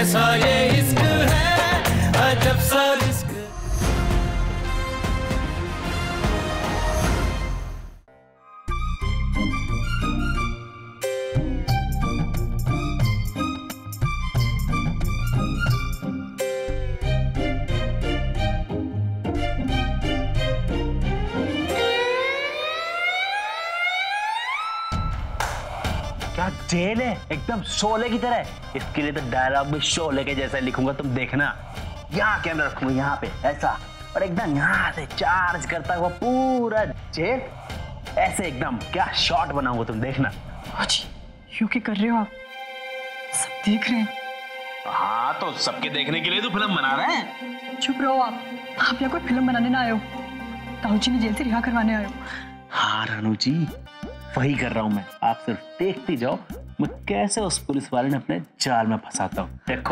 कैसा ये इश्क है, अजब सा रिस्क। क्या जेल है, एकदम शोले की तरह। इसके लिए तो डायलॉग भी शोले के जैसा लिखूंगा, तुम देखना। यहाँ कैमरा रखूंगा, यहाँ पे ऐसा, और एकदम यहाँ से चार्ज करता हुआ पूरा जेल ऐसे एकदम। क्या शॉट बनाऊंगा, तुम देखना। यू क्या कर रहे हो आप? सब देख रहे हैं। हाँ तो सबके देखने के लिए तो फिल्म बना रहे हैं। चुप रहो आप यहाँ कोई फिल्म बनाने ना आए हो, ताऊ जी ने जेल से रिहा करवाने आए हो। हाँ रानू जी, वही कर रहा हूं मैं। आप सिर्फ देखती जाओ मैं कैसे उस पुलिस वाले ने अपने जाल में फंसाता हूं। देखो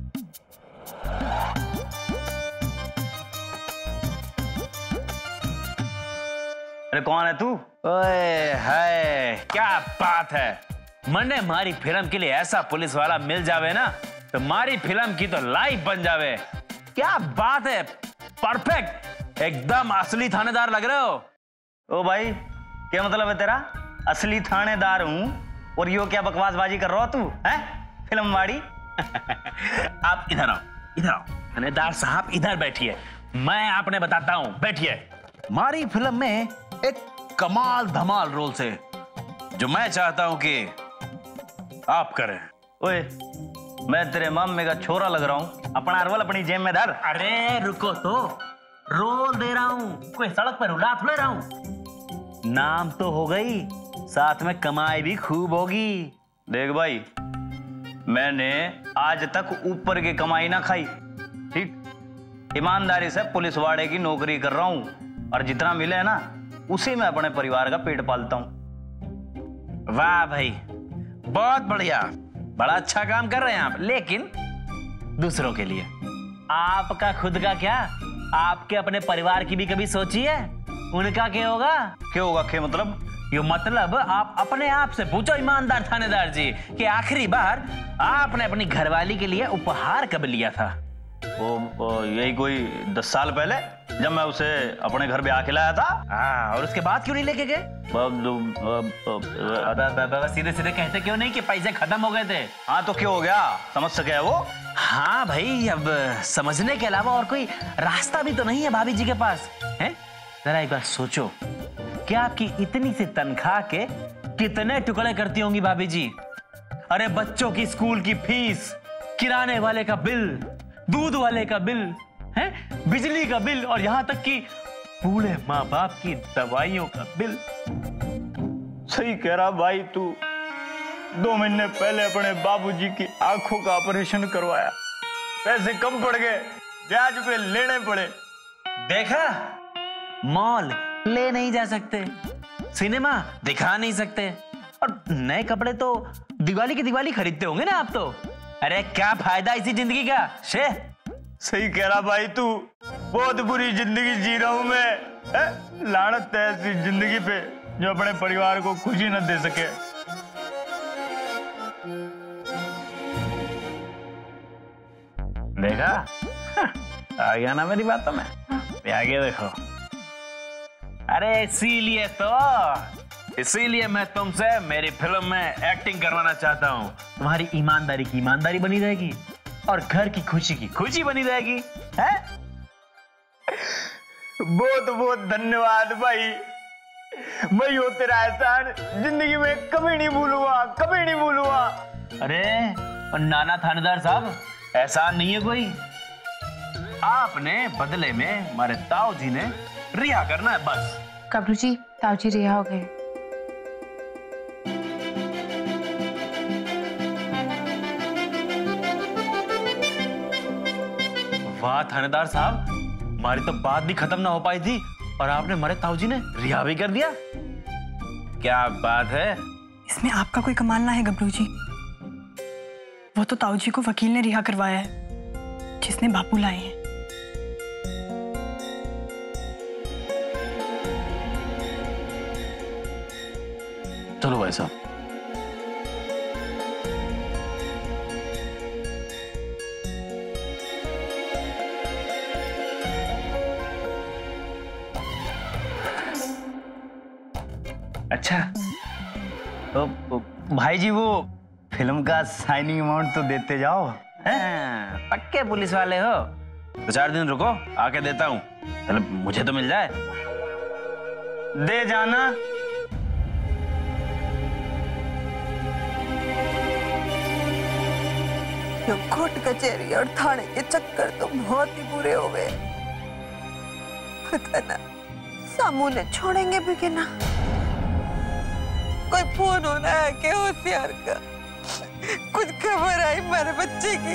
अरे कौन है तू? ओए हाय, क्या बात है। मने मारी फिल्म के लिए ऐसा पुलिस वाला मिल जावे ना तो मारी फिल्म की तो लाइफ बन जावे। क्या बात है, परफेक्ट, एकदम असली थानेदार लग रहे हो। ओ भाई, क्या मतलब है तेरा? असली थानेदार हूँ और यो क्या बकवासबाजी कर रहा हो तू? हैं फिल्म वाड़ी? आप इधर आओ, इधर आओ। थानेदार साहब इधर बैठिए, मैं आपने बताता हूँ, बैठिए। हमारी फिल्म में एक कमाल धमाल रोल से जो मैं चाहता हूं कि आप करें। ओए, मैं तेरे मामे का छोरा लग रहा हूँ, अपना रोल अपनी जेब में धर। अरे रुको तो, रोल दे रहा हूँ, कोई सड़क पर रुला थोड़े रहा हूँ। नाम तो हो गई, साथ में कमाई भी खूब होगी। देख भाई, मैंने आज तक ऊपर की कमाई ना खाई, ठीक? ईमानदारी से पुलिस वाड़े की नौकरी कर रहा हूँ और जितना मिले है ना उसी में अपने परिवार का पेट पालता हूँ। वाह भाई, बहुत बढ़िया, बड़ा अच्छा काम कर रहे हैं आप, लेकिन दूसरों के लिए। आपका खुद का क्या, आपके अपने परिवार की भी कभी सोची है? उनका क्या होगा? क्या होगा? क्या मतलब? ये मतलब आप अपने आप से पूछो ईमानदार थानेदार जी कि आखिरी बार आपने अपनी घरवाली के लिए उपहार कब लिया था? यही कोई 10 साल पहले, जब मैं उसे अपने घर ब्याह खिलाया था। हाँ, और उसके बाद क्यों नहीं लेके गए? सीधे सीधे कहते क्यों नहीं कि पैसे खत्म हो गए थे? हाँ तो क्या हो गया, समझ सके है वो? हाँ भाई, अब समझने के अलावा और कोई रास्ता भी तो नहीं है भाभी जी के पास, हैं? जरा एक बार सोचो कि आपकी इतनी सी तनख्वाह के कितने टुकड़े करती होंगी भाभी जी? अरे बच्चों की स्कूल की फीस, किराने वाले का बिल, दूध वाले का बिल, हैं? बिजली का बिल, और यहां तक कि बूढ़े माँ बाप की दवाइयों का बिल। सही कह रहा भाई तू। 2 महीने पहले अपने बाबूजी की आंखों का ऑपरेशन करवाया, पैसे कम पड़ गए, ब्याज पे लेने पड़े। देखा, मॉल ले नहीं जा सकते, सिनेमा दिखा नहीं सकते, और नए कपड़े तो दिवाली की दिवाली खरीदते होंगे ना आप तो। अरे क्या फायदा इसी जिंदगी का? शे सही कह रहा भाई तू, बहुत बुरी जिंदगी जी रहा हूं मैं। लानत है ऐसी जिंदगी पे जो अपने परिवार को खुशी न दे सके। देखा, आ गया ना मेरी बातों में, आगे देखो। अरे इसीलिए मैं तुमसे मेरी फिल्म में एक्टिंग करवाना चाहता हूँ। तुम्हारी ईमानदारी की ईमानदारी बनी रहेगी और घर की खुशी बनी रहेगी, है? बहुत बहुत धन्यवाद भाई, मैं यो तेरा एहसान जिंदगी में कभी नहीं भूलूंगा। अरे और नाना थानेदार साहब, एहसान नहीं है कोई, आपने बदले में हमारे ताऊ जी ने रिहा करना है बस। गबरू जी, ताऊ जी रिहा हो गए। वाह थानेदार साहब, हमारी तो बात भी खत्म ना हो पाई थी और आपने हमारे ताऊ जी ने रिहा भी कर दिया। क्या बात है। इसमें आपका कोई कमाल ना है गबरू जी, वो तो ताऊ जी को वकील ने रिहा करवाया है जिसने बापू लाए हैं। चलो भाई साहब। अच्छा तो भाई जी वो फिल्म का साइनिंग अमाउंट तो देते जाओ। हाँ, पक्के पुलिस वाले हो। तो 4 दिन रुको, आके देता हूँ। चलो मुझे तो मिल जाए। दे जाना। ये कोर्ट कचहरी और थाने के चक्कर तो बहुत ही बुरे हो गए। पता ना सामू ने छोड़ेंगे भी कि ना। कोई फोन होना है क्या होशियार का? कुछ खबर आई मेरे बच्चे की?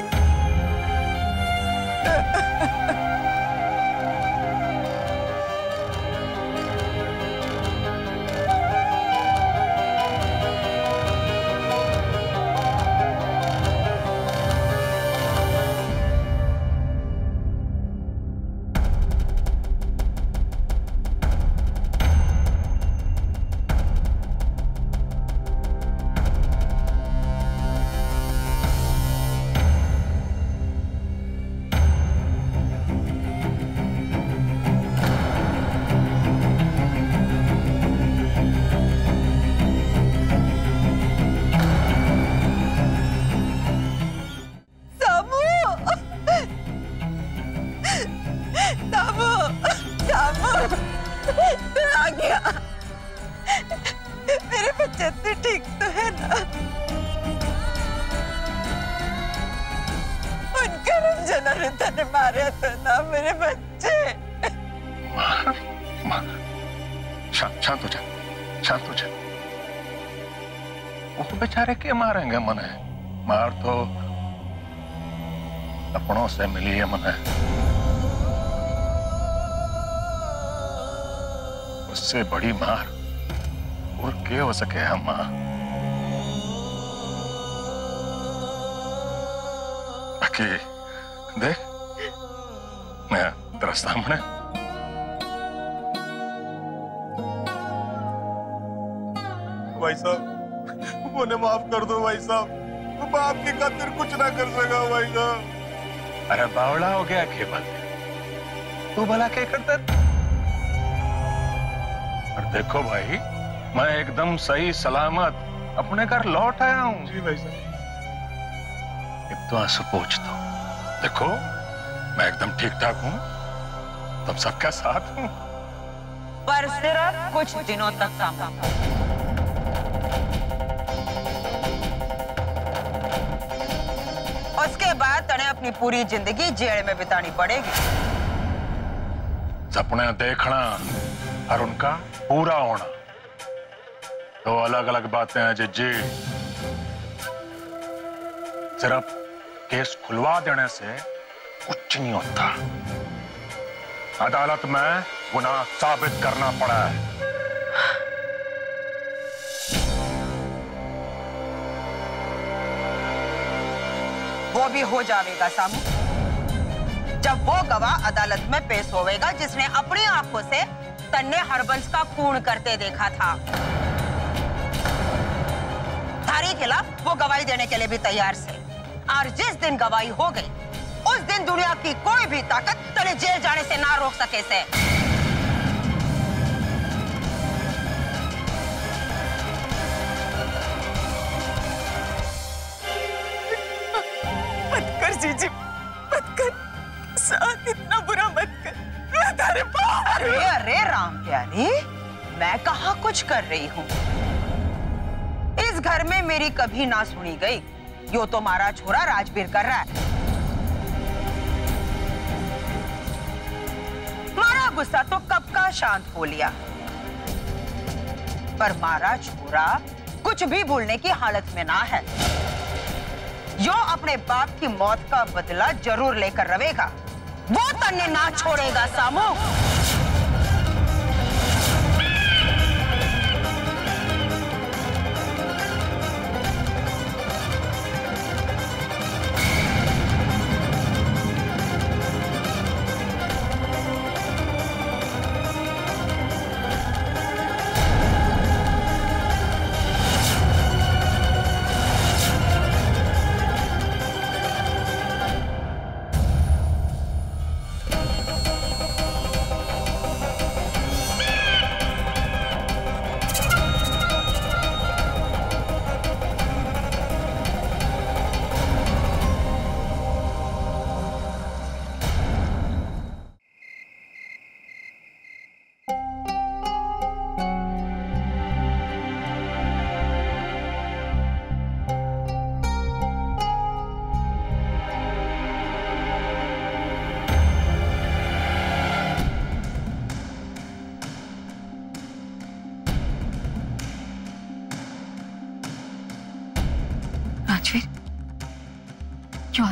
आ गया। मेरे बच्चे तो ठीक तो है ना? उनका रंजना ने तने मारे तो ना मेरे बच्चे। शांत हो जा, शांत हो जा। वो बेचारे के मारेंगे मने? मार तो अपनों से मिली है मने। उससे बड़ी मार और क्या हो सके हम मां? बाकी देख, मैं तेरा सामने भाई साहब, मुझे माफ कर दो भाई साहब। बाप की खातिर कुछ ना कर सका भाई साहब। अरे बावला हो गया केवल, तू भला क्या करता? और देखो भाई, मैं एकदम सही सलामत अपने घर लौट आया हूँ। जी भाई साहब। अब तो आंसू पोंछ दो। देखो मैं एकदम ठीक ठाक हूँ, तुम सबका साथ हूँ। पर सिर्फ कुछ दिनों तक सामू। उसके बाद तने अपनी पूरी जिंदगी जेल में बितानी पड़ेगी। सपने देखना और उनका पूरा होना दो अलग अलग बातें हैं जी। सिर्फ केस खुलवा देने से कुछ नहीं होता, अदालत में गुनाह साबित करना पड़ा है। वो भी हो जाएगा सामू, जब वो गवाह अदालत में पेश होवेगा जिसने अपनी आंखों से तन्ने हरबंस का खून करते देखा था। थारी खिलाफ वो गवाही देने के लिए भी तैयार से। और जिस दिन गवाही हो गई, उस दिन दुनिया की कोई भी ताकत तने जेल जाने से ना रोक सके से। मत कर जीजी, मत कर। साथ इतना बुरा मत कर। मैं तेरे पास। अरे अरे राम प्यारी, मैं कहाँ कुछ कर रही हूँ? इस घर में मेरी कभी ना सुनी गई। यो तो मारा छोरा राजवीर कर रहा है। मारा गुस्सा तो कब का शांत हो लिया, पर मारा छोरा कुछ भी भूलने की हालत में ना है। यो अपने बाप की मौत का बदला जरूर लेकर रहेगा। वो तन्ने ना छोड़ेगा सामू।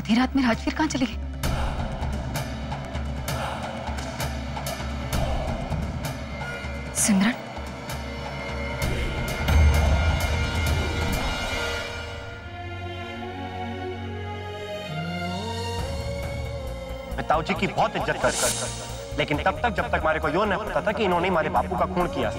आधी रात में राजवीर कहाँ चले गए? सिमरन, मैं ताऊ जी की बहुत इज्जत करता हूं, लेकिन तब तक जब तक हमारे को यो नहीं पता था कि इन्होंने हमारे बापू का खून किया।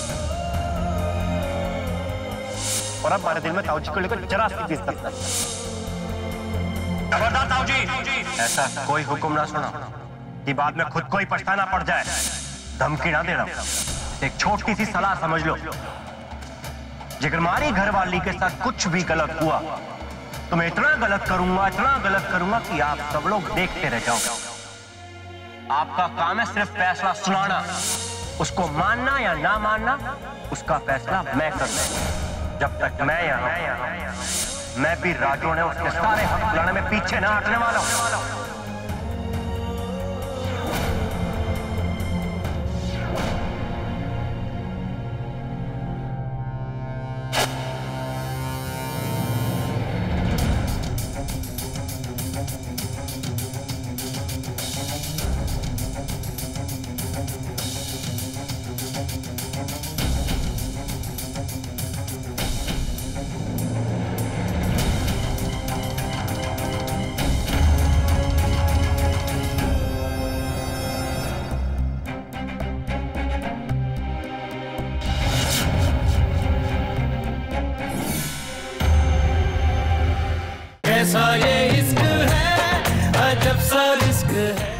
और अब हमारे दिल में ताऊ जी को लेकर जरा सी भी इज्जत नहीं। खबरदार ताऊ जी, ऐसा कोई हुक्म ना सुना कि बाद में खुद को ही पछताना पड़ जाए। धमकी ना देना, एक छोटी सी सलाह समझ लो। जिगर हमारी घरवाली के साथ कुछ भी गलत हुआ तो मैं इतना गलत करूंगा कि आप सब लोग देखते रह जाओगे। आपका काम है सिर्फ फैसला सुनाना, उसको मानना या ना मानना उसका फैसला मैं करूंगा। जब तक मैं यहाँ मैं भी राजू ने उसके सारे हक बुलाने में पीछे ना हटने वाला हूं। कैसा ये इश्क है, अजब सा रिस्क है।